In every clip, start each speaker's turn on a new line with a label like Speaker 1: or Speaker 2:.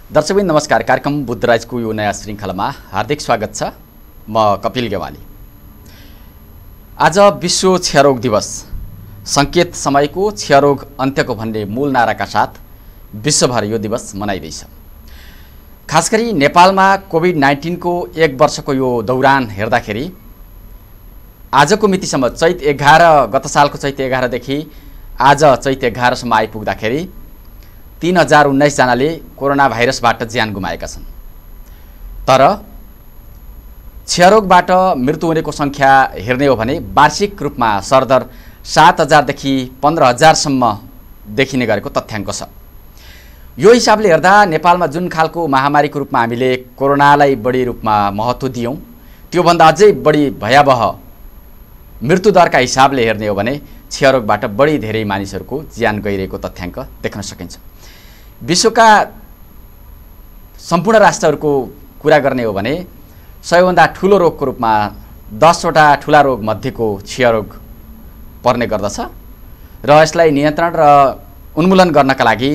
Speaker 1: दर्शकबिन नमस्कार। कार्यक्रम बुद्धराजको यो नयाँ श्रृङ्खलामा हार्दिक स्वागत छ। म कपिल गेवाली। आज विश्व क्षयरोग दिवस, सङ्केत समयको क्षयरोग अन्त्यको भन्ने मूल नाराका साथ विश्वभर यो दिवस मनाइँदैछ। खास गरी नेपालमा कोभिड-19 को 1 वर्षको यो दौरान हेर्दाखेरि आजको मितिसम्म चैत 11 गत सालको चैत 11 देखि आज चैत 11 सम्म आइपुग्दाखेरि 3019 जनाले कोरोना भाइरसबाट ज्यान गुमाएका छन्। तर क्षयरोगबाट मृत्यु हुनेको संख्या हेर्ने हो भने वार्षिक रूपमा सरदर 7000 देखि 15000 सम्म देखिने गरेको तथ्याङ्क छ। यो हिसाबले हेर्दा नेपालमा जुन खालको महामारीको रूपमा हामीले कोरोनालाई बढी रूपमा महत्त्व दियौं, त्योभन्दा अझै बढी भयावह मृत्युदरका हिसाबले हेर्ने हो भने क्षयरोगबाट बढी धेरै मानिसहरूको ज्यान गइरहेको तथ्याङ्क देख्न सकिन्छ। विश्वका सम्पूर्ण राष्ट्रहरूको कुरा गर्ने हो भने सबैभन्दा ठुलो रोगको रूपमा 10 वटा ठुला रोग मध्येको क्षयरोग पर्ने गर्दछ र यसलाई नियन्त्रण र उन्मूलन गर्नका लागि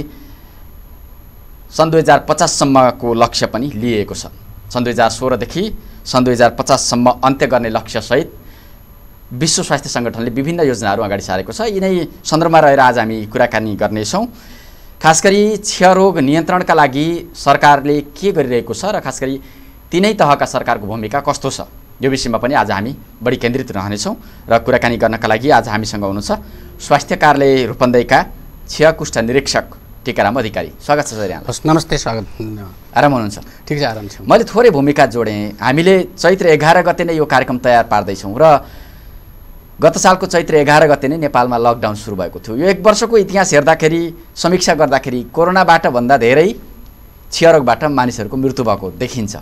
Speaker 1: सन् 2050 सम्मको लक्ष्य पनि लिएको छ। सन् 2016 देखि सन् 2050 सम्म अन्त्य गर्ने लक्ष्यसहित विश्व स्वास्थ्य सङ्गठनले विभिन्न योजनाहरू अगाडि सारेको छ। यिनै सन्दर्भमा रहेर आज हामी कुराकानी गर्नेछौँ। खास गरी क्षयरोग नियन्त्रणका लागि सरकारले के गरिरहेको छ र खास गरी तीनै तहका सरकारको भूमिका कस्तो छ, यो विषयमा पनि आज हामी बढी केन्द्रित रहनेछौँ। र कुराकानी गर्नका लागि आज हामीसँग हुनुहुन्छ स्वास्थ्य कार्यालय रूपन्देहीका क्षय कुष्ठ निरीक्षक टिकाराम अधिकारी। स्वागत छ सर यहाँ।
Speaker 2: नमस्ते, स्वागत।
Speaker 1: आराम हुनुहुन्छ?
Speaker 2: ठिक छ, आराम छ।
Speaker 1: मैले थोरै भूमिका जोडेँ। हामीले चैत्र 11 गते नै यो कार्यक्रम तयार पार्दैछौँ र गत सालको चैत्र 11 गते नै नेपालमा लकडाउन सुरु भएको थियो। यो 1 वर्षको इतिहास हेर्दाखेरि, समीक्षा गर्दाखेरि कोरोनाबाट भन्दा धेरै क्षयरोगबाट मानिसहरूको मृत्यु भएको देखिन्छ।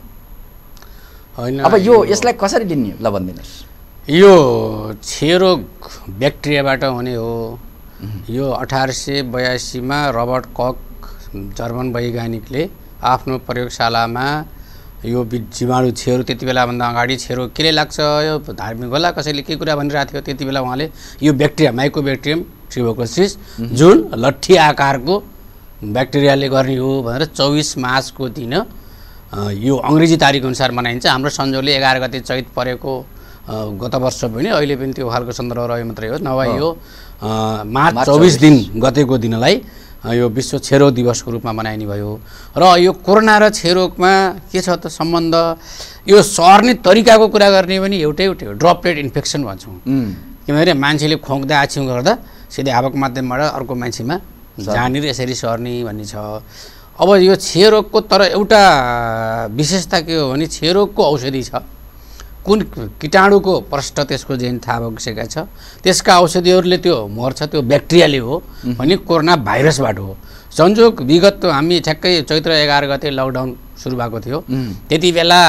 Speaker 2: होइन,
Speaker 1: अब यसलाई कसरी लिने ल भनिदिनुहोस्।
Speaker 2: यो क्षयरोग ब्याक्टेरियाबाट हुने हो। यो 1882 मा रबर्ट कक जर्मन वैज्ञानिकले आफ्नो प्रयोगशालामा यो जीवाणु क्षयरोग, त्यति बेलाभन्दा अगाडि क्षयरोग केले लाग्छ, यो धार्मिक होला कसैले के कुरा भनिरहेको थियो, त्यति बेला उहाँले यो ब्याक्टेरिया माइकोब्याक्टेरियम ट्युबरकुलोसिस जुन लट्ठी आकारको ब्याक्टेरियाले गर्ने हो भनेर 24 मार्चको दिन यो अङ्ग्रेजी तारिख अनुसार मनाइन्छ। हाम्रो संजोगले 11 गते चैत परेको गत वर्ष पनि अहिले पनि त्यो खालको सन्दर्भ रह्यो मात्रै हो, नभए यो मार्च 24 दिन गतेको दिनलाई यो विश्व क्षयरोग दिवसको रूपमा मनाइने भयो। र यो कोरोना र क्षयरोगमा के छ त सम्बन्ध, यो सर्ने तरिकाको कुरा गर्ने भने एउटै हो, ड्रपलेट इन्फेक्सन भन्छौँ। किनभने मान्छेले खोक्दा आछ्यौँ गर्दा सिधै हावक माध्यमबाट अर्को मान्छेमा जाने र यसरी सर्ने भन्ने छ। अब यो क्षयरोगको तर एउटा विशेषता के हो भने क्षयरोगको औषधि छ। कुन कीटाणुको प्रष्ट त्यसको जेन थाहा भइसकेको छ, त्यसका औषधिहरूले त्यो मर्छ, त्यो ब्याक्टेरियाले हो भने कोरोना भाइरसबाट हो। संयोग विगत हामी ठ्याक्कै चैत्र 11 गते लकडाउन सुरु भएको थियो, त्यति बेला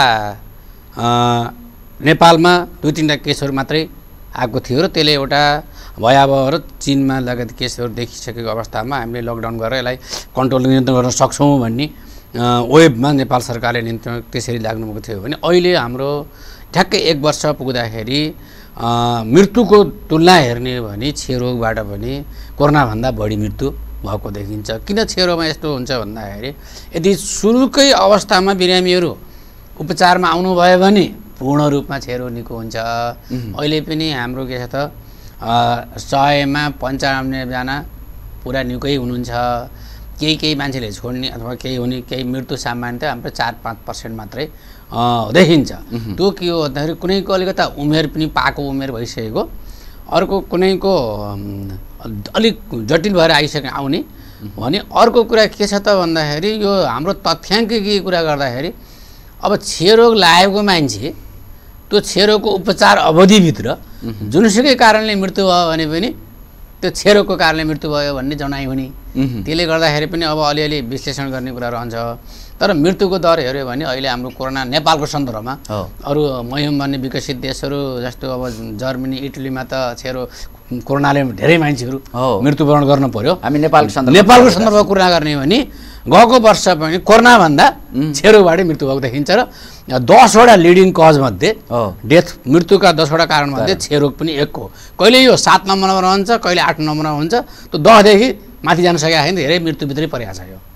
Speaker 2: नेपालमा 2-3 केसहरू मात्रै आएको थियो र त्यसले एउटा भयावह र चीनमा लगायत केसहरू देखिसकेको अवस्थामा हामीले लकडाउन गरेर यसलाई कन्ट्रोल नियन्त्रण गर्न सक्छौँ भन्ने वेबमा नेपाल सरकारले नियन्त्रण त्यसरी लाग्नुभएको थियो भने अहिले हाम्रो ठ्याक्कै 1 वर्ष पुग्दाखेरि मृत्युको तुलना हेर्ने हो भने क्षयरोगबाट पनि कोरोनाभन्दा बढी मृत्यु भएको देखिन्छ। किन क्षयरोगमा यस्तो हुन्छ भन्दाखेरि यदि सुरुकै अवस्थामा बिरामीहरू उपचारमा आउनुभयो भने पूर्ण रूपमा क्षयरोग निको हुन्छ। अहिले पनि हाम्रो के छ त 100 मा 95 जना पुरा निकै हुनुहुन्छ। केही मान्छेले छोड्ने अथवा केही हुने, केही मृत्यु सामान्यतः हाम्रो 4-5% मात्रै देखिन्छ। त्यो के हो भन्दाखेरि कुनैको अलिकता उमेर पनि पाएको उमेर भइसकेको, अर्को कुनैको अलिक जटिल भएर आउने भने, अर्को कुरा के छ त भन्दाखेरि यो हाम्रो तथ्याङ्किक कुरा गर्दाखेरि अब क्षयरोग लागेको मान्छे त्यो क्षयरोगको उपचार अवधिभित्र जुनसुकै कारणले मृत्यु भयो भने पनि त्यो क्षयरोगको कारणले मृत्यु भयो भन्ने जनाइ हुने। त्यसले गर्दाखेरि पनि अब अलिअलि विश्लेषण गर्ने कुरा रहन्छ। तर मृत्युको दर हेऱ्यो भने अहिले हाम्रो कोरोना नेपालको सन्दर्भमा अरू मह्यम भन्ने विकसित देशहरू जस्तो अब जर्मनी, इटलीमा त कोरोनाले धेरै मान्छेहरू मृत्युवरण गर्न पर्यो। हामी नेपालको सन्दर्भमा कुरा गर्ने भने गएको वर्ष पनि कोरोनाभन्दा क्षयरोगबाट मृत्यु भएको देखिन्छ र 10 वटा लिडिङ कज मध्ये डेथ मृत्युका 10 वटा कारण मध्ये क्षयरोग पनि एक हो। कहिले यो 7 नम्बरमा रहन्छ, कहिले 8 नम्बरमा हुन्छ। त्यो 10 देखि माथि जान सकेको छैन, धेरै मृत्युभित्रै परेको छ। यो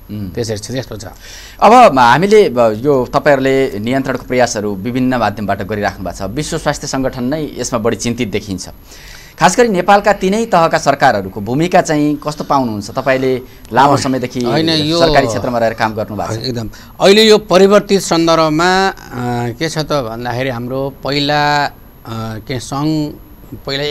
Speaker 2: त्यसरी छ, त्यस्तो छ।
Speaker 1: अब हामीले यो तपाईँहरूले नियन्त्रणको प्रयासहरू विभिन्न माध्यमबाट गरिराख्नु भएको छ। विश्व स्वास्थ्य सङ्गठन नै यसमा बढी चिन्तित देखिन्छ। खास गरी नेपालका तीनै तहका सरकारहरूको भूमिका चाहिँ कस्तो पाउनुहुन्छ? तपाईँले लामो समयदेखि सरकारी क्षेत्रमा रहेर काम गर्नुभएको छ।
Speaker 2: एकदम अहिले यो परिवर्तित सन्दर्भमा के छ त भन्दाखेरि हाम्रो पहिला के पहिला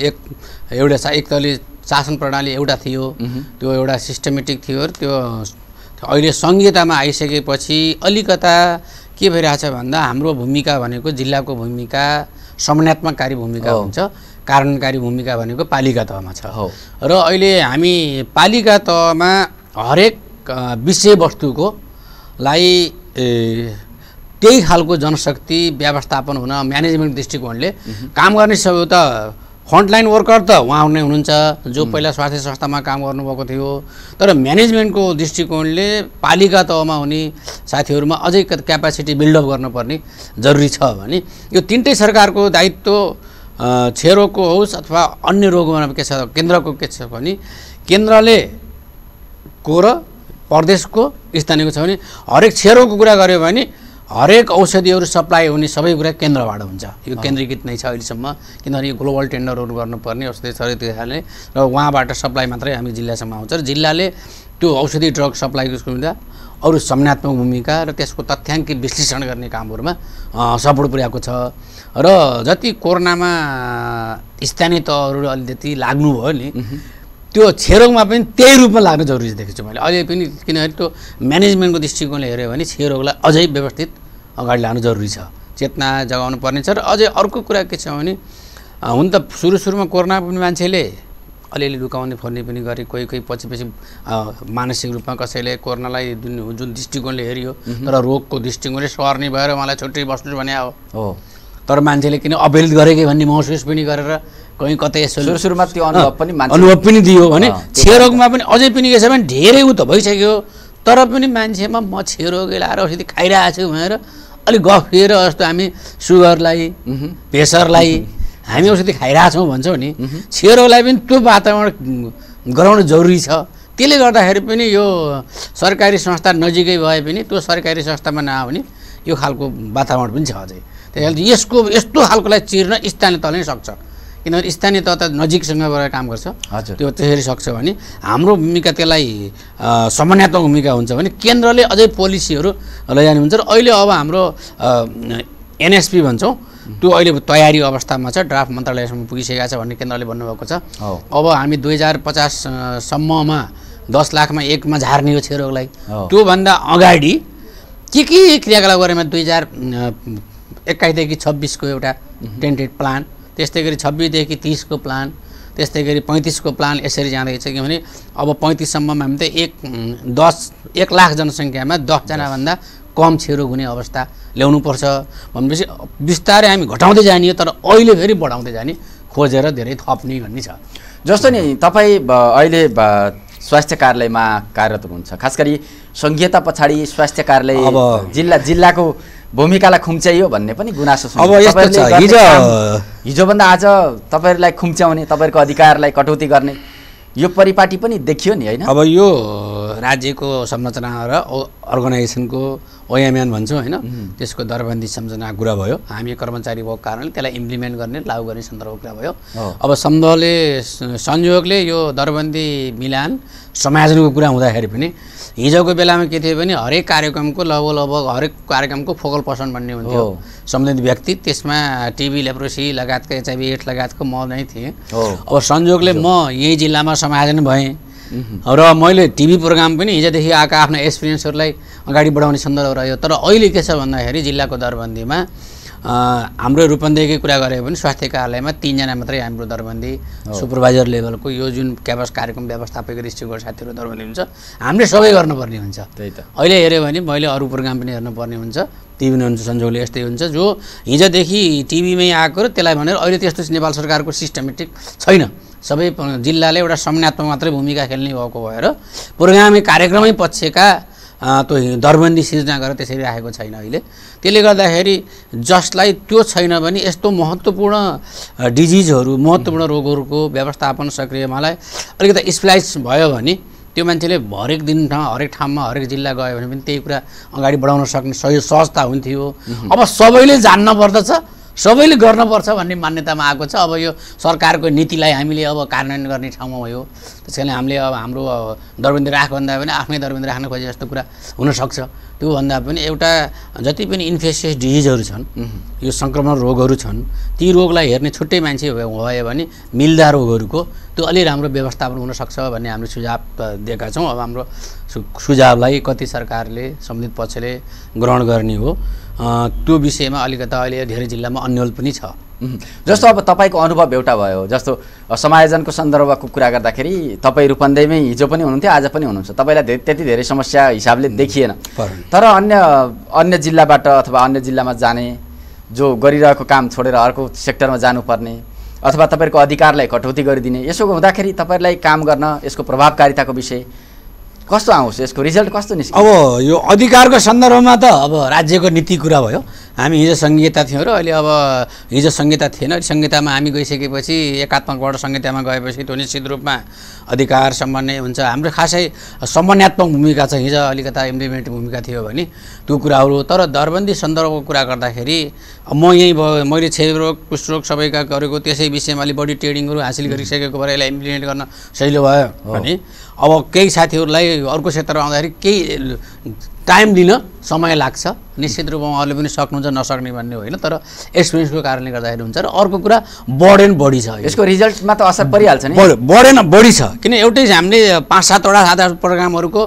Speaker 2: एक तले शासन प्रणाली एउटा थियो, त्यो एउटा सिस्टमेटिक थियो। त्यो अहिले सङ्घीयतामा आइसकेपछि अलिकता के भइरहेछ भन्दा हाम्रो भूमिका भनेको जिल्लाको भूमिका समन्वयात्मककारी भूमिका हुन्छ, कारणकारी भूमिका भनेको पालिका तहमा छ। र अहिले हामी पालिका तहमा हरेक विषयवस्तुको लाई त्यही खालको जनशक्ति व्यवस्थापन हुन म्यानेजमेन्ट दृष्टिकोणले काम गर्ने सब त फ्रन्टलाइन वर्कर त उहाँ नै हुनुहुन्छ जो पहिला स्वास्थ्य संस्थामा काम गर्नुभएको थियो। तर म्यानेजमेन्टको दृष्टिकोणले पालिका तहमा हुने साथीहरूमा अझै क्यापासिटी बिल्डअप गर्नुपर्ने जरुरी छ भने यो तीनटै सरकारको दायित्व क्षयरोगको होस् अथवा अन्य रोगमा के छ केन्द्रको के छ भने केन्द्रले को र प्रदेशको स्थानीयको छ भने हरेक क्षयरोगको कुरा गर्यो भने हरेक औषधिहरू सप्लाई हुने सबै कुरा केन्द्रबाट हुन्छ। यो केन्द्रीकृत नै छ अहिलेसम्म, किनभने ग्लोबल टेन्डरहरू गर्नुपर्ने औषधि त्यसले र उहाँबाट सप्लाई मात्रै हामी जिल्लासम्म आउँछ र जिल्लाले त्यो औषधि ड्रग सप्लाईको सुविधा अरू समन्वयात्मक भूमिका र त्यसको तथ्याङ्क विश्लेषण गर्ने कामहरूमा सपोर्ट पुर्याएको छ। र जति कोरोनामा स्थानीय तहहरू अलिकति लाग्नुभयो नि त्यो क्षयरोगमा पनि त्यही रूपमा लाग्न जरुरी देखेछु मैले अझै पनि, किनभने त्यो म्यानेजमेन्टको दृष्टिकोणले हेऱ्यो भने क्षयरोगलाई अझै व्यवस्थित अगाडि लानु जरुरी छ, चेतना जगाउनु पर्ने छ। र अझै अर्को कुरा के छ भने हुन त सुरुमा कोरोना पनि मान्छेले अलिअलि लुकाउने फोर्ने पनि गरे, कोही पछि मानसिक रूपमा कसैले कोरोनालाई जुन दृष्टिकोणले हेरियो तर रोगको दृष्टिकोणले सर्ने भएर मलाई छुट्टै बस्नु भने हो। तर मान्छेले किन अवहेलित गरेकै भन्ने महसुस पनि गरेर कहीँ कतै यसो
Speaker 1: सुरुमा त्यो
Speaker 2: अनुभव पनि दियो भने क्षयरोगमा पनि अझै पनि के छ भने धेरै उ त भइसक्यो तर पनि मान्छेमा म क्षयरोगले आएर औषधि खाइरहेको छु भनेर अलिक गफ लिएर जस्तो हामी सुगरलाई प्रेसरलाई हामी औषधि खाइरहेछौँ भन्छौँ नि, क्षयरोगलाई पनि त्यो वातावरण गराउनु जरुरी छ। त्यसले गर्दाखेरि पनि यो सरकारी संस्था नजिकै भए पनि त्यो सरकारी संस्थामा नआयो भने यो खालको वातावरण पनि छ अझै। त्यसैले यस्तो खालकोलाई चिर्न स्थानीय तहले नै सक्छ, किनभने स्थानीय तह त नजिकसँग गएर काम गर्छ। त्यो त्यसरी सक्छ भने हाम्रो भूमिका त्यसलाई समन्वयात्मक भूमिका हुन्छ भने केन्द्रले अझै पोलिसीहरू लैजाने हुन्छ। र अहिले अब हाम्रो एनएसपी भन्छौँ त्यो अहिले तयारी अवस्थामा छ, ड्राफ्ट मन्त्रालयसम्म पुगिसकेको छ भन्ने केन्द्रले भन्नुभएको छ। अब हामी 2050 सम्ममा 10 लाखमा 1 मा झार्ने हो क्षयरोगलाई। त्योभन्दा अगाडि के क्रियाकलाप गरेमा 2021 देखि 26 को एउटा टेन्टेड प्लान, त्यस्तै गरी 26 देखि 30 को प्लान, त्यस्तै गरी 35 को प्लान यसरी जाँदैछ। किनभने अब 35 सम्ममा हामी त 1 लाख जनसङ्ख्यामा 10 जना भन्दा कम क्षयरोग हुने अवस्था ल्याउनुपर्छ भनेपछि बिस्तारै हामी घटाउँदै जाने तर अहिले फेरि बढाउँदै जाने, खोजेर धेरै थप्ने भन्ने छ।
Speaker 1: जस्तो नि तपाईँ अहिले स्वास्थ्य कार्यालयमा कार्यरत हुनुहुन्छ, खास गरी सङ्घीयता पछाडि स्वास्थ्य कार्यालय जिल्लाको भूमिकालाई खुम्च्याइयो भन्ने पनि गुनासो छ।
Speaker 2: अब यस्तो छ,
Speaker 1: हिजोभन्दा आज तपाईँहरूलाई खुम्च्याउने, तपाईँहरूको अधिकारलाई कटौती गर्ने यो परिपाटी पनि देखियो नि, होइन?
Speaker 2: अब यो राज्यको संरचना र अर्गनाइजेसनको ओएमएन भन्छौँ होइन, त्यसको दरबन्दी संरचना कुरा भयो। हामी कर्मचारी भएको कारणले त्यसलाई इम्प्लिमेन्ट गर्ने लागू गर्ने सन्दर्भको कुरा भयो। अब संयोगले यो दरबन्दी मिलान समायोजनको कुरा हुँदाखेरि पनि हिजोको बेलामा के थियो भने हरेक कार्यक्रमको लगभग हरेक कार्यक्रमको फोकल पर्सन भन्ने हुन्थ्यो सम्बन्धित व्यक्ति, त्यसमा टिबी लेप्रोसी लगायतका एचआइभी एड्स लगायतको म नै थिएँ। अब संयोगले म यही जिल्लामा समायोजन भएँ र मैले टिभी प्रोग्राम पनि हिजोदेखि आएका आफ्ना एक्सपिरियन्सहरूलाई अगाडि बढाउने सन्दर्भ रह्यो। तर अहिले के छ भन्दाखेरि जिल्लाको दरबन्दीमा हाम्रो रूपन्देहीकै कुरा गऱ्यो भने स्वास्थ्य कार्यालयमा 3 जना मात्रै हाम्रो दरबन्दी सुपरभाइजर लेभलको यो जुन कार्यक्रम व्यवस्थापक दृष्टिकोण साथीहरू दरबन्दी हुन्छ, हामीले सबै गर्नुपर्ने हुन्छ।
Speaker 1: त्यही त
Speaker 2: अहिले हेऱ्यो भने मैले अरू प्रोग्राम पनि हेर्नुपर्ने हुन्छ, टिभी हुन्छ संजोगले यस्तै हुन्छ जो हिजोदेखि टिभीमै आएको र त्यसलाई भनेर अहिले त्यस्तो नेपाल सरकारको सिस्टमेटिक छैन। सबै जिल्लाले एउटा समन्वयात्मक मात्रै भूमिका खेल्ने भएको भएर प्रोग्रामै कार्यक्रमै पक्षका त्यो दरबन्दी सिर्जना गरेर त्यसरी राखेको छैन अहिले। त्यसले गर्दाखेरि जसलाई त्यो छैन भने यस्तो महत्त्वपूर्ण डिजिजहरू महत्त्वपूर्ण रोगहरूको व्यवस्थापन सक्रियमालाई अलिकति स्प्लाइस भयो भने त्यो मान्छेले हरेक दिन हरेक ठाउँमा हरेक जिल्ला गयो भने पनि त्यही कुरा अगाडि बढाउन सक्ने सहजता हुन्थ्यो। अब सबैले जान्न पर्दछ, सबैले गर्नुपर्छ भन्ने मान्यतामा आएको छ। अब यो सरकारको नीतिलाई हामीले अब कार्यान्वयन गर्ने ठाउँमा भयो। त्यस कारणले हामीले अब हाम्रो दरबन्दी राख भन्दा पनि आफ्नै दरबन्दी राख्न खोजे जस्तो कुरा हुनसक्छ। त्यो भन्दा पनि एउटा जति पनि इन्फेक्सियस डिजिजहरू छन्, यो सङ्क्रमण रोगहरू छन्, ती रोगलाई हेर्ने छुट्टै मान्छे भयो भने मिल्दा रोगहरूको त्यो अलि राम्रो व्यवस्थापन हुनसक्छ भन्ने हामीले सुझाव दिएका छौँ। अब हाम्रो सुझावलाई कति सरकारले सम्बन्धित पक्षले ग्रहण गर्ने हो त्यो विषयमा अलिकता अहिले धेरै जिल्लामा अन्यल पनि छ।
Speaker 1: जस्तो अब तपाईँको अनुभव एउटा भयो, जस्तो समायोजनको सन्दर्भको कुरा गर्दाखेरि तपाईँ रूपन्देहीमै हिजो पनि हुनुहुन्थ्यो, आज पनि हुनुहुन्छ, तपाईँलाई त्यति धेरै समस्या हिसाबले देखिएन। तर अन्य जिल्लाबाट अथवा अन्य जिल्लामा जाने, जो गरिरहेको काम छोडेर अर्को सेक्टरमा जानुपर्ने अथवा तपाईँहरूको अधिकारलाई कटौती गरिदिने, यसो हुँदाखेरि तपाईँहरूलाई काम गर्न यसको प्रभावकारिताको विषय कस्तो आउँछ, यसको रिजल्ट कस्तो निस्किन्छ?
Speaker 2: अब यो अधिकारको सन्दर्भमा त अब राज्यको नीति कुरा भयो। हामी हिजो संहिता थियौँ र अहिले अब हिजो संहिता थिएन, संहितामा हामी गइसकेपछि एकात्मकबाट संहितामा गएपछि त्यो निश्चित रूपमा अधिकार सम्बन्धी हुन्छ। हाम्रो खासै समन्वयात्मक भूमिका छ, हिजो अलिकता इम्प्लिमेन्ट भूमिका थियो भने त्यो कुराहरू। तर दरबन्दी सन्दर्भको कुरा गर्दाखेरि म यहीँ भयो, मैले क्षयरोग कुष्ठरोग सबैका गरेको, त्यसै विषयमा अलिक बढी ट्रेनिङहरू हासिल गरिसकेको भएर यसलाई इम्प्लिमेन्ट गर्न सजिलो भयो भने अब केही साथीहरूलाई अर्को क्षेत्रमा आउँदाखेरि केही टाइम दिन समय लाग्छ। निश्चित रूपमा उहाँहरूले पनि सक्नुहुन्छ नसक्ने भन्ने होइन, तर एक्सपिरियन्सको कारणले गर्दाखेरि हुन्छ। र अर्को कुरा बर्डन बढी छ,
Speaker 1: यसको रिजल्टमा त असर परिहाल्छ नि।
Speaker 2: बर्डन बढी छ किन एउटै हामीले 5-7वटा साधारण प्रोग्रामहरूको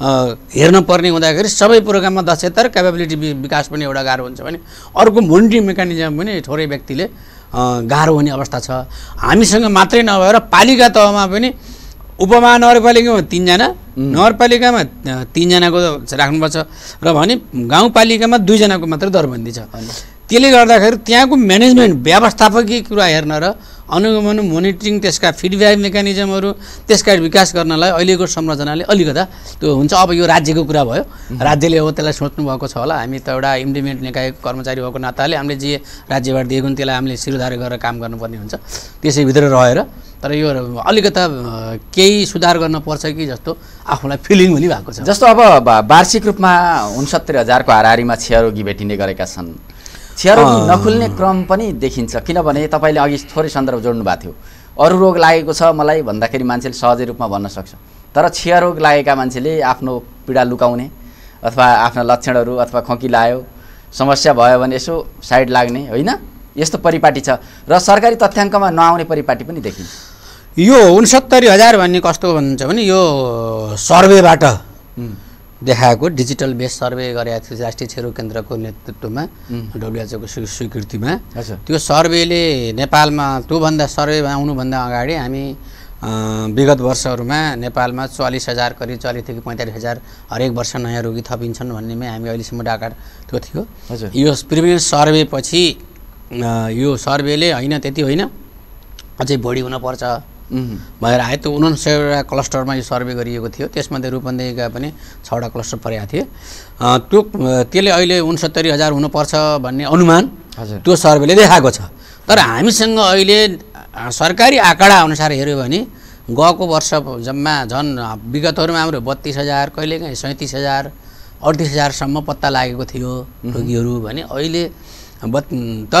Speaker 2: हेर्न पर्ने हुँदाखेरि सबै प्रोग्राममा दक्षता र क्यापेबिलिटी विकास पनि एउटा गाह्रो हुन्छ भने अर्को मोनिटरिङ मेकानिजम पनि थोरै व्यक्तिले गाह्रो हुने अवस्था छ। हामीसँग मात्रै नभएर पालिका तहमा पनि उपमहानगरपालिकामा 3 जना, नगरपालिकामा 3 जनाको राख्नुपर्छ र भने गाउँपालिकामा 2 जनाको मात्र दरबन्दी छ। त्यसले गर्दाखेरि त्यहाँको म्यानेजमेन्ट व्यवस्थापकीय कुरा हेर्न र अनुगमन मोनिटरिङ त्यसका फिडब्याक मेकानिजमहरू त्यसका विकास गर्नलाई अहिलेको संरचनाले अलिकता त्यो हुन्छ। अब यो राज्यको कुरा भयो, राज्यले अब त्यसलाई सोच्नु भएको छ होला। हामी त एउटा इम्प्लिमेन्ट निकायको कर्मचारी भएको नाताले हामीले जे राज्यबाट दिएको नि त्यसलाई हामीले शिरोधार्य गरेर काम गर्नुपर्ने हुन्छ, त्यसैभित्र रहेर। तर यो अलिकता केही सुधार गर्न पर्छ कि जस्तो आफूलाई फिलिङ पनि भएको छ।
Speaker 1: जस्तो अब वार्षिक रूपमा 69,000को हाराहारीमा क्षयरोगी भेटिने गरेका छन्। क्षयरोगी नखुल्ने क्रम पनि देखिन्छ, किनभने तपाईँले अघि थोरै सन्दर्भ जोड्नु भएको थियो। अरू रोग लागेको छ मलाई भन्दाखेरि मान्छेले सहजै रूपमा भन्न सक्छ, तर क्षयरोग लागेका मान्छेले आफ्नो पीडा लुकाउने अथवा आफ्ना लक्षणहरू अथवा खोकी लाग्यो, समस्या भयो भने यसो साइड लाग्ने होइन, यस्तो परिपाटी छ। र सरकारी तथ्याङ्कमा नआउने परिपाटी पनि देखिन्छ।
Speaker 2: यो 69,000 भन्ने कस्तो भन्छ भने यो सर्वेबाट देखाएको डिजिटल बेस सर्वे गरेको थियो राष्ट्रिय क्षयरोग केन्द्रको नेतृत्वमा, डब्ल्युएचओको स्वीकृतिमा। त्यो सर्वेले नेपालमा त्योभन्दा सर्वे आउनुभन्दा अगाडि हामी विगत वर्षहरूमा नेपालमा 40,000 करिब 40,000 देखि 45,000 हरेक वर्ष नयाँ रोगी थपिन्छन् भन्नेमै हामी अहिलेसम्म डाका त्यो थियो। यो प्रिभिलेन्स सर्वे पछि यो सर्वेले होइन त्यति होइन अझै बढी हुनपर्छ भएर आयो। त्यो 69वटा क्लस्टरमा यो सर्वे गरिएको थियो, त्यसमध्ये रूपन्देहीका पनि 6वटा क्लस्टर परेका थिए। त्यसले अहिले 69,000 हुनुपर्छ भन्ने अनुमान त्यो सर्वेले देखाएको छ। तर हामीसँग अहिले सरकारी आँकडा अनुसार हेऱ्यो भने गएको वर्ष जम्मा झन् विगतहरूमा हाम्रो 32,000 कहिलेकाहीँ 37,000 38,000सम्म पत्ता लागेको थियो रोगीहरू भने अहिले त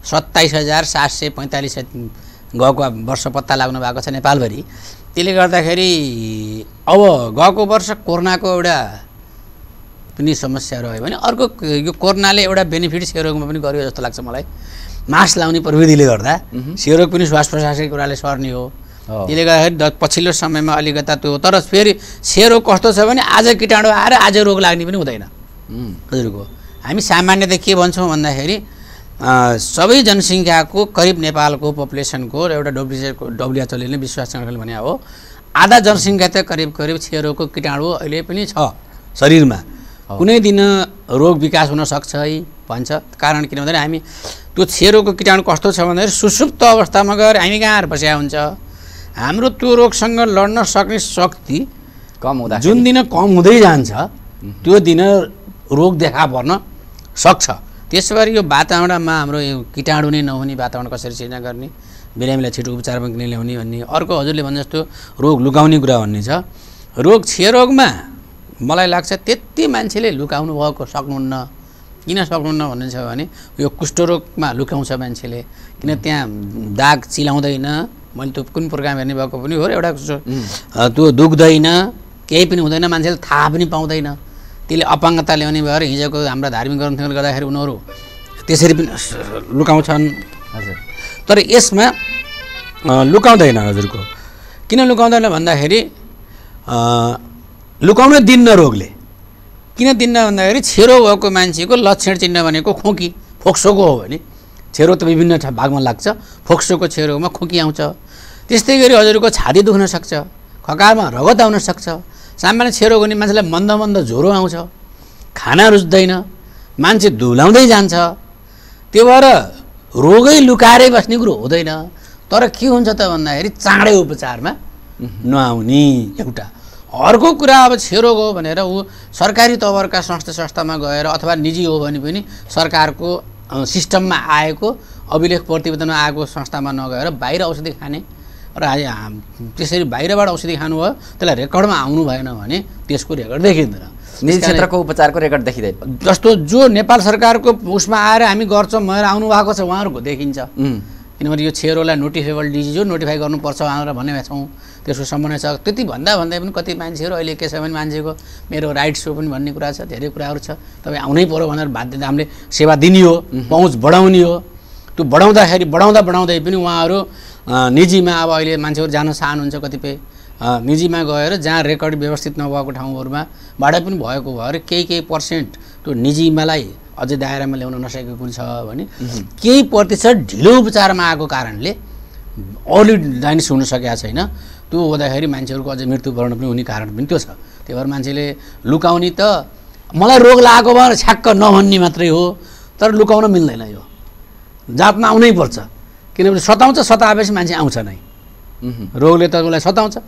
Speaker 2: 27,745 गएको वर्ष पत्ता लाग्नु भएको छ नेपालभरि। त्यसले गर्दाखेरि अब गएको वर्ष कोरोनाको एउटा पनि समस्या रह्यो भने अर्को यो कोरोनाले एउटा बेनिफिट क्षयरोगमा पनि गर्यो जस्तो लाग्छ मलाई। मास्क लाउने प्रविधिले गर्दा क्षयरोग पनि श्वास प्रश्वासकै कुराले सर्ने हो। त्यसले गर्दाखेरि पछिल्लो समयमा अलिकता त्यो, तर फेरि क्षयरोग कस्तो छ भने आज कीटाणु आएर आज रोग लाग्ने पनि हुँदैन हजुरको। हामी सामान्यतः के भन्छौँ भन्दाखेरि सबै जनसङ्ख्याको करिब नेपालको पपुलेसनको एउटा डब्ल्युएचओले नै विश्वास भने हो आधा जनसङ्ख्या त करिब क्षयरोगको कीटाणु अहिले पनि छ शरीरमा, कुनै दिन रोग विकास हुन सक्छ है भन्छ। कारण किन भन्दाखेरि हामी त्यो क्षयरोगको कीटाणु कस्तो छ भन्दाखेरि सुसुप्त अवस्थामा गएर हामी कहाँ बसेका हुन्छ, हाम्रो त्यो रोगसँग लड्न सक्ने शक्ति
Speaker 1: कम हुँदा
Speaker 2: जुन दिन कम हुँदै जान्छ त्यो दिन रोग देखा पर्न सक्छ। त्यसो गरी यो वातावरणमा हाम्रो यो कीटाणु नै नहुने वातावरण कसरी सिर्जना गर्ने, बिरामीलाई छिटो उपचारमा किन ल्याउने भन्ने। अर्को हजुरले भने जस्तो रोग लुकाउने कुरा भन्ने छ। रोग क्षयरोगमा मलाई लाग्छ त्यति मान्छेले लुकाउनु भएको सक्नुहुन्न। किन सक्नुहुन्न भन्ने छ भने यो कुष्ठरोगमा लुकाउँछ मान्छेले, किन त्यहाँ दाग चिलाउँदैन। मैले त्यो कुन प्रोग्राम हेर्ने भएको पनि हो, एउटा त्यो दुख्दैन, केही पनि हुँदैन, मान्छेले थाहा पनि पाउँदैन। त्यसले अपाङ्गता ल्याउने भएर हिजोको हाम्रा धार्मिक ग्रन्थहरूले गर्दाखेरि उनीहरू त्यसरी पनि लुकाउँछन्।
Speaker 1: हजुर,
Speaker 2: तर यसमा लुकाउँदैन हजुरको। किन लुकाउँदैन भन्दाखेरि लुकाउन दिन्न रोगले। किन दिन्न भन्दाखेरि छेरो भएको मान्छेको लक्षण चिन्ह भनेको खोकी, फोक्सोको हो भने छेरो त विभिन्न भागमा लाग्छ। फोक्सोको छेरोमा खोकी आउँछ। त्यस्तै गरी हजुरको छाती दुख्न सक्छ, खकारमा रगत आउन सक्छ। सामान्य छेरो हुने मान्छेलाई मन्द मन्द ज्वरो आउँछ, खाना रुच्दैन, मान्छे धुलाउँदै जान्छ। त्यो भएर रोगै लुकाएरै बस्ने कुरो हुँदैन। तर के हुन्छ त भन्दाखेरि चाँडै उपचारमा नआउने एउटा। अर्को कुरा अब छेरो हो भनेर ऊ सरकारी तवरका संस्थामा गएर अथवा निजी हो भने पनि सरकारको सिस्टममा आएको अभिलेख प्रतिवेदनमा आएको संस्थामा नगएर बाहिर औषधि खाने र त्यसरी बाहिरबाट औषधि खानु भयो, त्यसलाई रेकर्डमा आउनु भएन भने त्यसको रेकर्ड देखिँदैन।
Speaker 1: निजी क्षेत्रको उपचारको रेकर्ड देखिँदैन।
Speaker 2: जस्तो जो नेपाल सरकारको उसमा आएर हामी गर्छौँ भनेर आउनु भएको छ उहाँहरूको देखिन्छ। किनभने यो छेरोलाई नोटिफाइबल डिजिज हो, नोटिफाई गर्नुपर्छ भनेर भनेका छौँ। त्यसको सम्बन्ध छ। त्यति भन्दा पनि कति मान्छेहरू अहिले के छ भने मान्छेको मेरो राइट्स हो पनि भन्ने कुरा छ, धेरै कुराहरू छ। तपाईँ आउनै पऱ्यो भनेर बाध्यता हामीले सेवा दिने हो, पहुँच बढाउने हो। त्यो बढाउँदै पनि उहाँहरू निजीमा अब अहिले मान्छेहरू जान चाहनुहुन्छ कतिपय निजीमा गएर जहाँ रेकर्ड व्यवस्थित नभएको ठाउँहरूमाबाट पनि भएको भएर केही पर्सेन्ट त्यो निजीमालाई अझै दायरामा ल्याउन नसकेको छ भने केही प्रतिशत ढिलो उपचारमा आएको कारणले अर्ली डायग्नोसिस हुन सकेको छैन। त्यो हुँदाखेरि मान्छेहरूको अझै मृत्युवरण पनि हुने कारण पनि त्यो छ। त्यही भएर मान्छेले लुकाउने त मलाई रोग लागेको भएर छ्याक्क नभन्ने मात्रै हो, तर लुकाउन मिल्दैन। यो जातमा आउनै पर्छ, किनभने सताएपछि मान्छे आउँछ नै। रोगले त उसलाई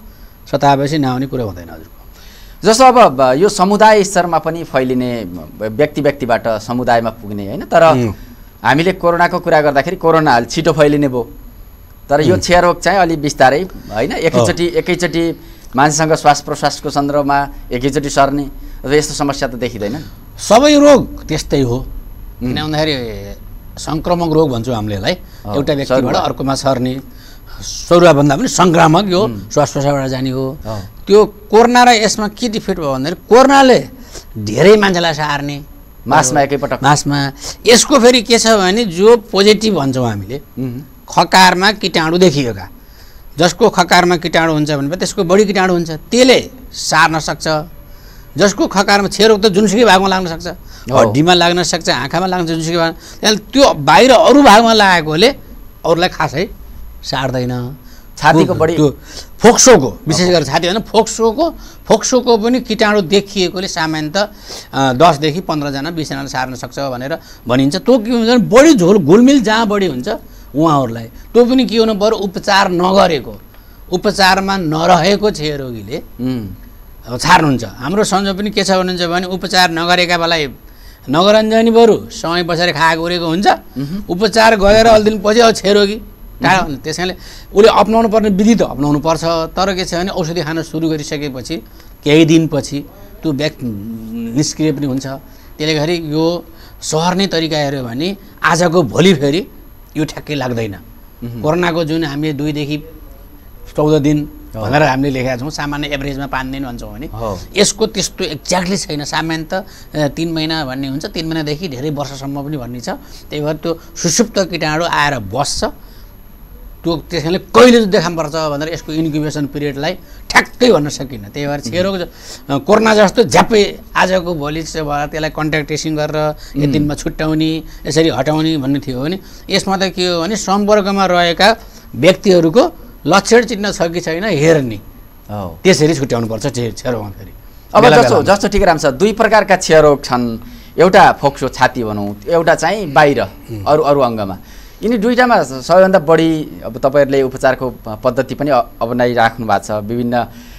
Speaker 2: सताएपछि नआउने कुरो हुँदैन हजुरको।
Speaker 1: जस्तो अब यो समुदाय स्तरमा पनि फैलिने, व्यक्तिबाट समुदायमा पुग्ने होइन। तर हामीले कोरोनाको कुरा गर्दाखेरि कोरोना छिटो फैलिने भयो, तर यो क्षयरोग चाहिँ अलि बिस्तारै होइन, एकैचोटि मान्छेसँग श्वास प्रश्वासको सन्दर्भमा एकैचोटि सर्ने यस्तो समस्या त देखिँदैन।
Speaker 2: सबै रोग त्यस्तै हो। किन भन्दाखेरि सङ्क्रामक रोग भन्छौँ हामीले यसलाई, एउटा व्यक्तिबाट अर्कोमा सर्ने, सरुवा भन्दा पनि सङ्क्रामक यो श्वास प्रश्वासबाट जाने हो। त्यो कोरोना र यसमा के डिफेक्ट भयो भन्दाखेरि कोरोनाले धेरै मान्छेलाई सार्ने
Speaker 1: मासमा एकैपटक
Speaker 2: मासमा। यसको फेरि के छ भने जो पोजिटिभ भन्छौँ हामीले, खकारमा किटाणु देखिएका, जसको खकारमा किटाणु हुन्छ भने त्यसको बढी किटाणु हुन्छ, त्यसले सार्न सक्छ। जसको खकारमा छेरो त जुनसुकै भागमा लाग्न सक्छ, हड्डीमा लाग्न सक्छ, आँखामा लाग्न सक्छ, जुनसुकै भाग, त्यो बाहिर अरू भागमा लागेकोले अरूलाई खासै सार्दैन।
Speaker 1: छातीको बढी
Speaker 2: त्यो फोक्सोको विशेष गरेर छाती होइन, फोक्सोको पनि किटाणु देखिएकोले सामान्यतः 10 देखि 15 जना 20 जनालाई सार्न सक्छ भनेर भनिन्छ। त्यो के हुन्छ भने बढी घुलमिल जहाँ बढी हुन्छ उहाँहरूलाई त्यो पनि के हुनु पर्यो, उपचार नगरेको, उपचारमा नरहेको क्षयरोगीले छार्नुहुन्छ। हाम्रो सन्जो पनि के छ भन्नुहुन्छ भने उपचार नगरेका बेलालाई नगरञ्जनी बरु समय बसेर खाएको उरेको हुन्छ, उपचार गरेर अलि दिनपछि अब क्षयरोगी टाढा हुन्छ। त्यस कारणले उसले अपनाउनु पर्ने विधि त अपनाउनु पर्छ, तर के छ भने औषधि खान सुरु गरिसकेपछि केही दिनपछि त्यो व्यक्ति निष्क्रिय पनि हुन्छ। त्यसले गर्दा यो सर्ने तरिका हेऱ्यो भने आजको भोलि फेरि यो ठ्याक्कै लाग्दैन। कोरोनाको जुन हामीले 2 देखि 14 दिन भनेर हामीले लेखेका छौँ, सामान्य एभरेजमा 5 दिन भन्छौँ भने यसको त्यस्तो एक्ज्याक्टली छैन। सामान्यतः 3 महिना भन्ने हुन्छ, 3 महिनादेखि धेरै वर्षसम्म पनि भन्ने छ। त्यही भएर त्यो सुषुप्त किटाणु आएर बस्छ, त्यो त्यस कारणले कहिले देखापर्छ भनेर यसको इन्क्युबेसन पिरियडलाई ठ्याक्कै भन्न सकिन्न। त्यही भएर क्षयरोग कोरोना जस्तो झ्याप्पै आजको भोलि भएर त्यसलाई कन्ट्याक्ट ट्रेसिङ गरेर एक दिनमा छुट्याउने, यसरी हटाउने भन्ने थियो भने यसमा त के हो भने सम्पर्कमा रहेका व्यक्तिहरूको लक्षण चिन्ह छ कि छैन हेर्ने, त्यसरी छुट्याउनुपर्छ क्षयरोगमा। फेरि
Speaker 1: अब जस्तो ठिकै राम्रो छ, 2 प्रकारका क्षयरोग छन्। एउटा फोक्सो छाती भनौँ, एउटा चाहिँ बाहिर अरू अङ्गमा। यिनी दुईटामा सबैभन्दा बढी अब तपाईँहरूले उपचारको पद्धति पनि अपनाइराख्नु भएको छ, विभिन्न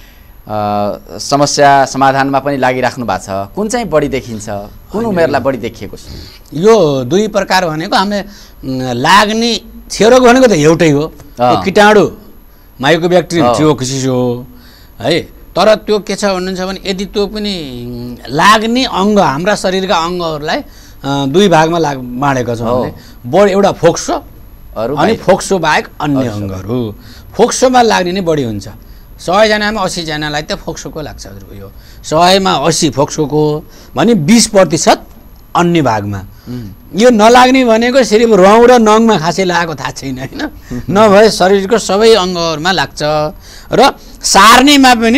Speaker 1: समस्या समाधानमा पनि लागिराख्नु भएको छ। कुन चाहिँ बढी देखिन्छ, कुन उमेरलाई बढी देखिएको छ?
Speaker 2: यो 2 प्रकार भनेको हामीले लाग्ने क्षयरोग भनेको त एउटै हो, किटाणु माइको ब्याक्टेरियम थियोक्सिस हो है, तर त्यो के छ भन्नुहुन्छ भने यदि त्यो पनि लाग्ने अङ्ग हाम्रा शरीरका अङ्गहरूलाई दुई भागमा बाँडेको छौँ भने बढी एउटा फोक्सो अनि फोक्सो बाहेक अन्य अङ्गहरू फोक्सोमा लाग्ने नै बढी हुन्छ 100 जनामा 80 जनालाई त फोक्सोको लाग्छ हजुरको यो 100 मा 80 फोक्सोको भने 20% अन्य भागमा यो नलाग्ने भनेको सिर्फ रौँ र नङमा खासै लागेको थाहा छैन हैन नभए शरीरको सबै अङ्गहरूमा लाग्छ र सार्नेमा पनि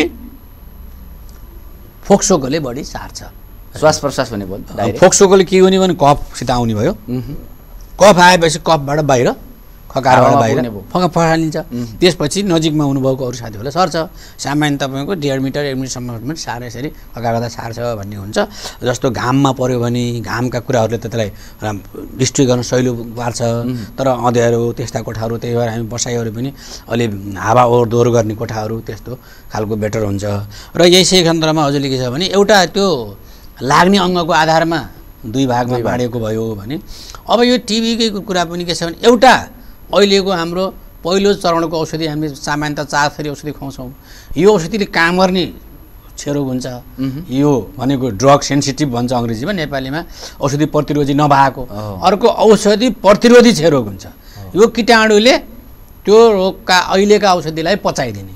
Speaker 2: फोक्सोकोले बढी सार्छ
Speaker 1: श्वास प्रश्वास हुने भयो डाइरेक्ट
Speaker 2: फोक्सोकोले के हुने भने कफसित आउने भयो कफ आएपछि कफबाट बाहिर खकारबाट बाहिर फकालिन्छ त्यसपछि नजिकमा हुनुभएको अरू साथीहरूलाई सर्छ सामान्य तपाईँको 1.5 मिटर 1 मिटरसम्म पनि सार्ने यसरी खकार गर्दा सार्छ भन्ने हुन्छ जस्तो घाममा पर्यो भने घामका कुराहरूले त त्यसलाई डिस्ट्री गर्न सहिलो पार्छ तर अँध्यारो त्यस्ता कोठाहरू त्यही भएर हामी बसाइहरू पनि अलि हावा ओहोरदोहोर गर्ने कोठाहरू त्यस्तो खालको बेटर हुन्छ र यसै खण्डमा हजुरले के छ भने एउटा त्यो लाग्ने अङ्गको आधारमा दुई भागमा बाँडेको भयो भने अब यो टिबीकै कुरा पनि के छ भने एउटा अहिलेको हाम्रो पहिलो चरणको औषधि हामी सामान्यतः 4 थरी औषधि खुवाउँछौँ यो औषधिले काम गर्ने क्षयरोग हुन्छ यो भनेको ड्रग सेन्सिटिभ भन्छ अङ्ग्रेजीमा नेपालीमा औषधि प्रतिरोधी नभएको अर्को औषधि प्रतिरोधी क्षयरोग हुन्छ यो कीटाणुले त्यो रोगका अहिलेका औषधिलाई पचाइदिने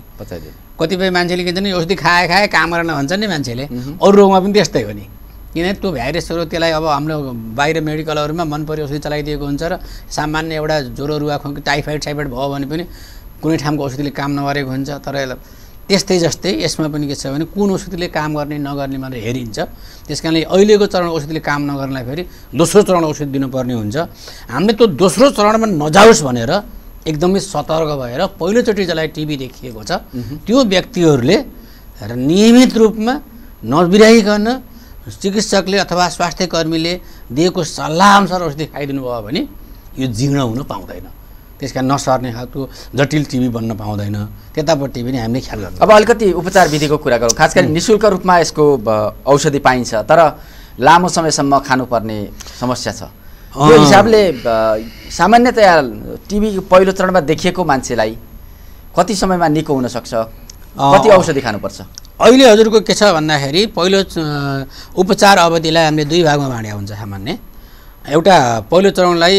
Speaker 2: कतिपय मान्छेले के भन्छ औषधि खाए काम गर्न भन्छन् नि मान्छेले अरू रोगमा पनि त्यस्तै हो नि किन त्यो भाइरसहरू त्यसलाई अब हाम्रो बाहिर मेडिकलहरूमा मन पऱ्यो औषधि चलाइदिएको हुन्छ र सामान्य एउटा ज्वरो रुवा खोकी टाइफाइड भयो भने पनि कुनै ठाउँको औषधिले काम नगरेको हुन्छ तर त्यस्तै जस्तै यसमा पनि के छ भने कुन औषधिले काम गर्ने नगर्ने भनेर हेरिन्छ त्यसकारणले अहिलेको चरण औषधिले काम नगर्नलाई फेरि दोस्रो चरण औषधि दिनुपर्ने हुन्छ हामीले त्यो दोस्रो चरणमा नजाओस् भनेर एकदमै सतर्क भएर पहिलोचोटि जसलाई टिबी देखिएको छ त्यो व्यक्तिहरूले नियमित रूपमा नबिराइकन चिकित्सकले अथवा स्वास्थ्य कर्मीले दिएको सल्लाह अनुसार औषधि खाइदिनु भयो भने यो जीर्ण हुन पाउँदैन त्यसका नसर्ने खालको जटिल टिबी बन्न पाउँदैन त्यतापट्टि पनि हामीले ख्याल गर्नु
Speaker 1: अब अलिकति उपचार विधिको कुरा गरौँ खास गरी निःशुल्क रूपमा यसको औषधि पाइन्छ तर लामो समयसम्म खानुपर्ने समस्या छ यो हिसाबले सामान्यतया टिबी पहिलो चरणमा देखिएको मान्छेलाई कति समयमा निको हुन सक्छ कति औषधि खानुपर्छ
Speaker 2: अहिले हजुरको के छ भन्दाखेरि पहिलो उपचार अवधिलाई हामीले दुई भागमा बाँडेको हुन्छ सामान्य एउटा पहिलो चरणलाई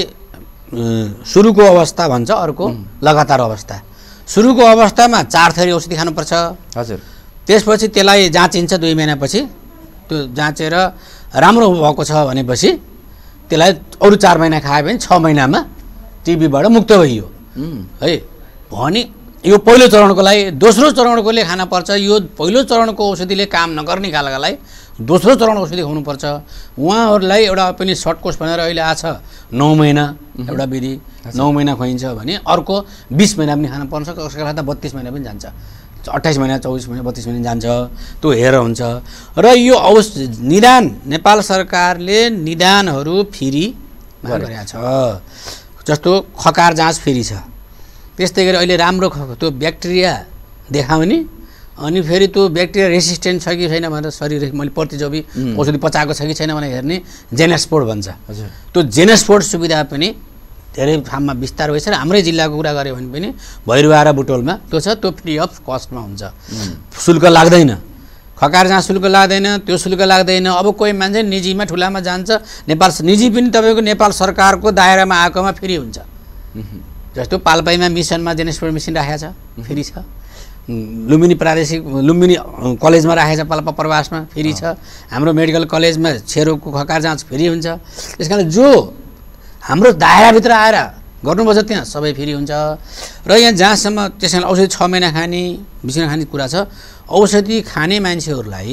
Speaker 2: सुरुको अवस्था भन्छ अर्को लगातार अवस्था सुरुको अवस्थामा 4 थरी औषधि खानुपर्छ
Speaker 1: हजुर
Speaker 2: त्यसपछि त्यसलाई जाँचिन्छ 2 महिनापछि त्यो जाँचेर राम्रो भएको छ भनेपछि त्यसलाई अरू 4 महिना खायो भने 6 महिनामा टिबीबाट मुक्त भइयो है भने यो पहिलो चरणको लागि दोस्रो चरणकोले खान पर्छ यो पहिलो चरणको औषधिले काम नगर्ने खालकालाई दोस्रो चरण औषधि खुवाउनुपर्छ उहाँहरूलाई एउटा पनि सर्ट कोर्स भनेर अहिले आछ 9 महिना एउटा विधि 9 महिना खुवाइन्छ भने अर्को 20 महिना पनि खान पर्छ कसैको खाता 32 महिना पनि जान्छ 28 महिना 24 महिना 32 महिना जान्छ त्यो हेरेर हुन्छ र यो निदान नेपाल सरकारले निदानहरू फ्री गरेको छ जस्तो खकार जाँच फ्री छ त्यस्तै गरी अहिले राम्रो त्यो ब्याक्टेरिया देखाउने अनि फेरि त्यो ब्याक्टेरिया रेसिस्टेन्ट छ कि छैन भनेर शरीर मैले प्रतिजोबी औषधि पचाएको छ कि छैन भनेर हेर्ने जेनेस्पोर्ट भन्छ त्यो जेनेस्पोर्ट सुविधा पनि धेरै ठाउँमा विस्तार भइछ र हाम्रै जिल्लाको कुरा गऱ्यो भने पनि भैरुवा र बुटोलमा त्यो छ त्यो फ्री अफ कस्टमा हुन्छ शुल्क लाग्दैन खकार जहाँ शुल्क लाग्दैन त्यो शुल्क लाग्दैन अब कोही मान्छे निजीमा ठुलामा जान्छ नेपाल निजी पनि तपाईँको नेपाल सरकारको दायरामा आएकोमा फ्री हुन्छ जस्तो पाल्पाईमा मिसनमा जेनेस्पोर्ट मेसिन राखेको छ फ्री छ लुम्बिनी प्रादेशिक लुम्बिनी कलेजमा राखेको छ पाल्पा प्रवासमा फ्री छ हाम्रो मेडिकल कलेजमा क्षयरोगको खकार जाँच फ्री हुन्छ त्यसकारण जो हाम्रो दायराभित्र आएर गर्नुपर्छ त्यहाँ सबै फ्री हुन्छ र यहाँ जहाँसम्म त्यसैले औषधि 6 महिना खाने 20 महिना खाने कुरा छ औषधि खाने मान्छेहरूलाई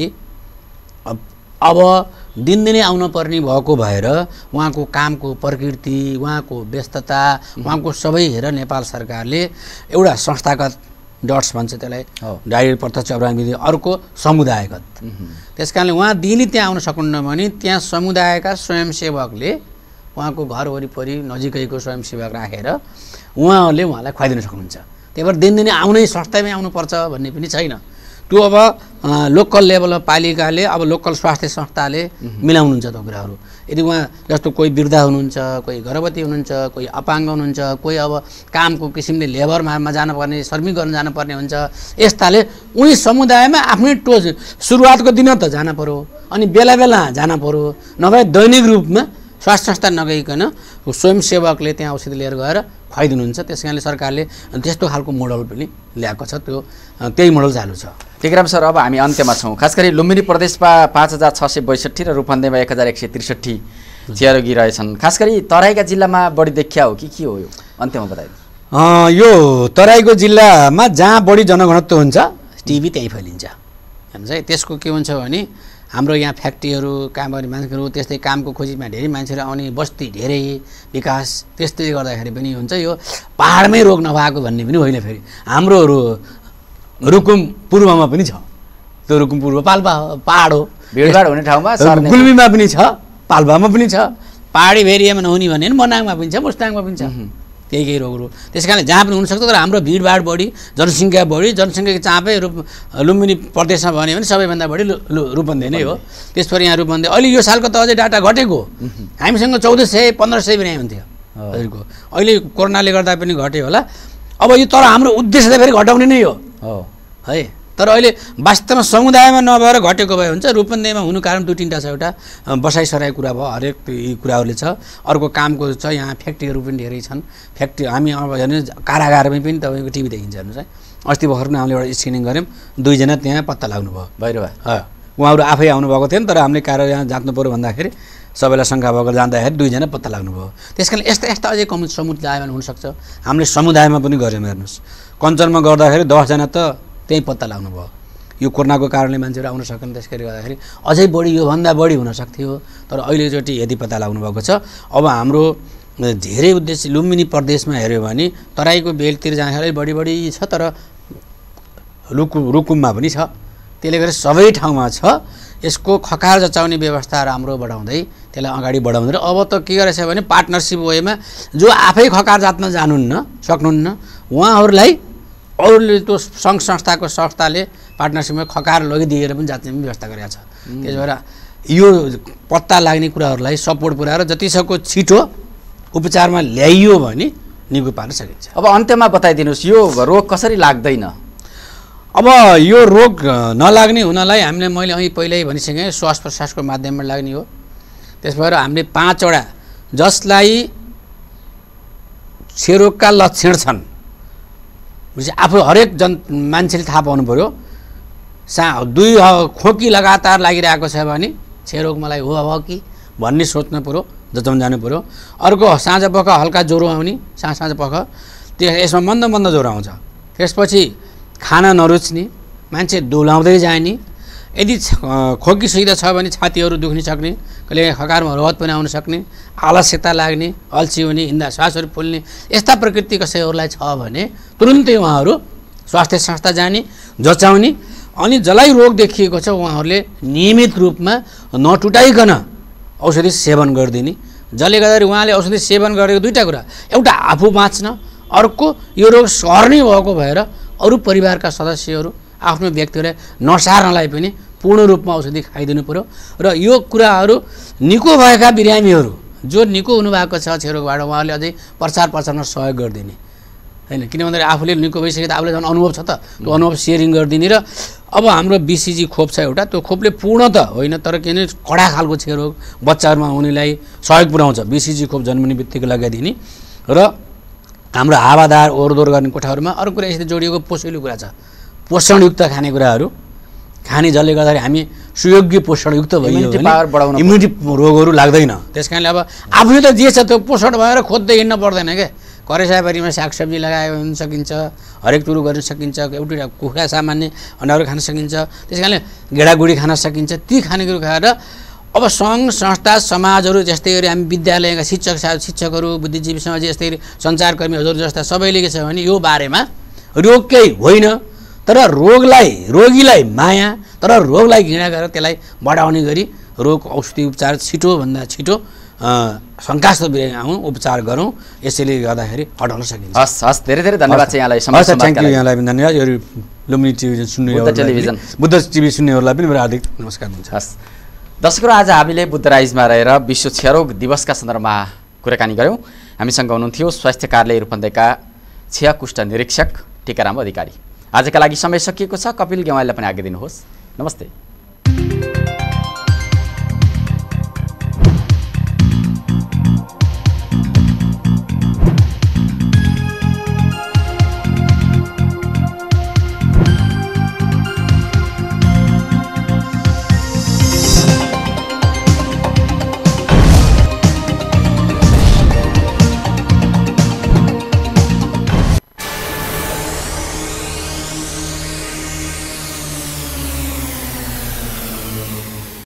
Speaker 2: अब दिनदिनै आउन पर्ने भएको भएर उहाँको कामको प्रकृति उहाँको व्यस्तता उहाँको सबै हेरेर नेपाल सरकारले एउटा संस्थागत डट्स भन्छ त्यसलाई डाइरेक्ट प्रत्यक्ष अभियान विधि अर्को समुदायगत त्यसकारणले उहाँ दिनै त्यहाँ आउन सक्नुहुन्न भने त्यहाँ समुदायका स्वयंसेवकले उहाँको घर वरिपरि नजिकैको स्वयंसेवक राखेर उहाँहरूले उहाँलाई खुवाइदिन सक्नुहुन्छ त्यही भएर दिनदिनै आउनै सस्तामै आउनुपर्छ भन्ने पनि छैन त्यो अब लोकल लेभलमा पालिकाले अब लोकल स्वास्थ्य संस्थाले मिलाउनुहुन्छ त्यो कुराहरू। यदि उहाँ जस्तो कोही वृद्ध हुनुहुन्छ, कोही गर्भवती हुनुहुन्छ, कोही अपाङ्ग हुनुहुन्छ, कोही अब कामको किसिमले लेबरमा जानुपर्ने, श्रमिक गर्न जानुपर्ने हुन्छ, यस्ताले उनी समुदायमा आफ्नै सुरुवातको दिन त जान पर्यो, अनि बेला बेला जान पर्यो, नभए दैनिक रूपमा स्वास्थ्य संस्था नगइकन स्वयंसेवकले त्यहाँ औषधि लिएर गएर खुवाइदिनुहुन्छ। त्यस कारणले सरकारले त्यस्तो खालको मोडल पनि ल्याएको छ, त्यही मोडल चालु छ।
Speaker 1: टेकराम सर, अब हामी अन्त्यमा छौँ। खास गरी लुम्बिनी प्रदेशमा 5662 र रूपन्देहीमा 1163 क्षयरोगी रहेछन्। खास गरी तराईका जिल्लामा बढी देखिया हो कि के हो, यो अन्त्यमा बताइदिनु।
Speaker 2: यो तराईको जिल्लामा जहाँ बढी जनघनत्व हुन्छ टिबी त्यहीँ फैलिन्छ हेर्नुहोस् है। त्यसको के हुन्छ भने हाम्रो यहाँ फ्याक्ट्रीहरू, काम गर्ने मान्छेहरू, त्यस्तै कामको खोजीमा धेरै मान्छेहरू आउने, बस्ती धेरै विकास, त्यस्तै गर्दाखेरि पनि हुन्छ। यो पाहाडमै रोग नभएको भन्ने पनि होइन। फेरि हाम्रो रुकुम पूर्वमा पनि छ, त्यो रुकुम पूर्व पाल्पा पाहाड हो,
Speaker 1: भिडभाड हुने ठाउँमा,
Speaker 2: गुल्मीमा पनि छ, पाल्पामा पनि छ, पाहाडी भेरियामा नहुने भने मनाङमा पनि छ, मुस्ताङमा पनि छ, केही केही रोगहरू। त्यस कारणले जहाँ पनि हुनसक्छ। तर हाम्रो भिडभाड बढी, जनसङ्ख्या बढी, जनसङ्ख्याको चापै लुम्बिनी प्रदेशमा भन्यो भने सबैभन्दा बढी रूपन्देही नै हो। त्यसपछि यहाँ रूपन्देही अहिले यो सालको त अझै डाटा घटेको, हामीसँग 1400 1500 पनि हुन्थ्यो हजुरको। अहिले कोरोनाले गर्दा पनि घट्यो होला। अब यो तर हाम्रो उद्देश्य त फेरि घटाउने नै हो है। तर अहिले वास्तवमा समुदायमा नभएर घटेको भए हुन्छ। रूपन्देहीमा हुनु कारण 2-3टा छ। एउटा बसाइसराई कुरा भयो, हरेक यी कुराहरूले छ। अर्को कामको छ, यहाँ फ्याक्ट्रीहरू पनि धेरै छन्। फ्याक्ट्री हामी अब हेर्नु कारागारमै पनि तपाईँको टिभी देखिन्छ हेर्नुहोस् है। अस्ति भर्खर हामीले एउटा स्क्रिनिङ गऱ्यौँ, 2 जना त्यहाँ पत्ता लाग्नु भयो
Speaker 1: भैरवा।
Speaker 2: उहाँहरू आफै आउनुभएको थिएन, तर हामीले यहाँ जाँच्नु पऱ्यो भन्दाखेरि सबैलाई शङ्का भएको जाँदाखेरि 2 जना पत्ता लाग्नु भयो। त्यस कारण यस्ता यस्ता अझै समुदायमा हुनसक्छ। हामीले समुदायमा पनि गऱ्यौँ हेर्नुहोस्। कञ्चनमा गर्दाखेरि 10 जना त त्यही पत्ता लाग्नु भयो। यो कोरोनाको कारणले मान्छेहरू आउन सकेन, त्यसकारणले गर्दाखेरि अझै बढी योभन्दा बढी हुन सक्थ्यो। तर अहिलेचोटि यदि पत्ता लाग्नु भएको छ। अब हाम्रो धेरै उद्देश्य लुम्बिनी प्रदेशमा हेऱ्यो भने तराईको बेलतिर जाँदाखेरि बढी छ, तर रुकुममा पनि छ। त्यसले गर्दा सबै ठाउँमा छ। यसको खकार जचाउने व्यवस्था राम्रो बढाउँदै त्यसलाई अगाडि बढाउँदै अब त के गरेछ भने पार्टनरसिप वेमा जो आफै खकार जात्न सक्नुहुन्न उहाँहरूलाई अरूले त्यो सङ्घ संस्थाले पार्टनरसिपमा खकार लगिदिएर पनि जाँच्ने पनि व्यवस्था गरेको छ। त्यसो भएर यो पत्ता लाग्ने कुराहरूलाई सपोर्ट पुऱ्याएर जतिसक्दो छिटो उपचारमा ल्याइयो भने निको पार्न सकिन्छ।
Speaker 1: अब अन्त्यमा बताइदिनुहोस्, यो रोग कसरी लाग्दैन?
Speaker 2: अब यो रोग नलाग्ने हुनलाई हामीले मैले अहिले पहिल्यै भनिसकेँ, श्वास प्रश्वासको माध्यमबाट लाग्ने हो। त्यस भएर हामीले 5वटा जसलाई क्षयरोगका लक्षण छन्, आफू हरेक मान्छेले थाहा पाउनु पऱ्यो। 2 खोकी लगातार लागिरहेको छ भने क्षयरोग मलाई हो कि भन्ने सोच्नु पऱ्यो, जचाउन जानु पऱ्यो। अर्को साँझ पख हल्का ज्वरो आउने, साँझ पख यसमा मन्द ज्वरो आउँछ। त्यसपछि खाना नरुच्ने, मान्छे डोलाउँदै जाने, यदि खोकी सुइदा छ भने छातीहरू दुख्न सक्ने, कहिले खकारमा रगत पनि आउन सक्ने, आलस्यता लाग्ने, अल्छी हुने, हिँड्दा श्वासहरू फुल्ने, यस्ता प्रकृति कसैहरूलाई छ भने तुरुन्तै उहाँहरू स्वास्थ्य संस्था जाने, जचाउने। अनि जसलाई रोग देखिएको छ उहाँहरूले नियमित रूपमा नटुटाइकन औषधि सेवन गरिदिने। जसले गर्दाखेरि उहाँले औषधि सेवन गरेको 2टा कुरा, एउटा आफू बाँच्न, अर्को यो रोग सर्ने भएको भएर अरू परिवारका सदस्यहरू आफ्नो व्यक्तिहरूलाई नसार्नलाई पनि पूर्ण रूपमा औषधि खाइदिनु पऱ्यो। र यो कुराहरू निको भएका बिरामीहरू जो निको हुनुभएको छ क्षयरोगबाट उहाँहरूले अझै प्रचार प्रसारमा सहयोग गरिदिने हैन। किन भन्दाखेरि आफूले निको भइसके त आफूले झन् अनुभव छ त, त्यो अनुभव सेयरिङ गरिदिने। र अब हाम्रो BCG खोप छ एउटा, त्यो खोपले पूर्ण त होइन तर किन कडा खालको क्षयरोग बच्चाहरूमा हुनेलाई सहयोग पुर्याउँछ। BCG खोप जन्मने बित्तिकै लगाइदिने। र हाम्रो हावादार ओहोरदोहोर गर्ने कोठाहरूमा अर्को कुरा यस्तो जोडिएको पोषिलो कुरा छ, पोषणयुक्त खानेकुराहरू खाने, जसले गर्दाखेरि हामी सुयोग्य पोषणयुक्त भइयो भने इम्युनिटी रोगहरू लाग्दैन। त्यस कारणले अब आफूले त जे छ त्यो पोषण भएर खोज्दै हिँड्न पर्दैन क्या। करेसाबारीमा सागसब्जी लगायो भने सकिन्छ, हरेक कुरो गर्न सकिन्छ, एउटा कुखुरा सामान्य अन्डाहरू खान सकिन्छ। त्यस कारणले गेडागुडी खान सकिन्छ। ती खानेकुरो खाएर अब सङ्घ संस्था समाजहरू जस्तै गरी हामी विद्यालयका शिक्षकहरू, बुद्धिजीवी समाज जस्तै सञ्चारकर्मीहरू जस्ता सबैले के छ भने यो बारेमा रोगकै होइन तर रोगीलाई माया, तर रोगलाई घृणा गरेर त्यसलाई बढाउने गरी रोग औषधि उपचार छिटोभन्दा छिटो शङ्कास्पद बिरामी उपचार गरौँ, यसैले गर्दाखेरि हटाउन सकिन्छ।
Speaker 1: हस् धेरै धेरै धन्यवाद चाहिँ यहाँलाई।
Speaker 2: थ्याङ्क यू, यहाँलाई पनि धन्यवाद। यो लुम्बिनी टेलिभिजन बुद्ध टिभी सुन्नेहरूलाई पनि मेरो हार्दिक नमस्कार हुन्छ।
Speaker 1: हस् दर्शकहरू, आज हामीले बुद्ध राइजमा रहेर विश्व क्षयरोग दिवसका सन्दर्भमा कुराकानी गऱ्यौँ। हामीसँग हुनुहुन्थ्यो स्वास्थ्य कार्यालय रूपन्देहीका क्षय कुष्ठ निरीक्षक टीकाराम अधिकारी। आजका लागि समय सकिएको छ। कपिल गेवालीलाई पनि आज्ञा दिनुहोस्। नमस्ते।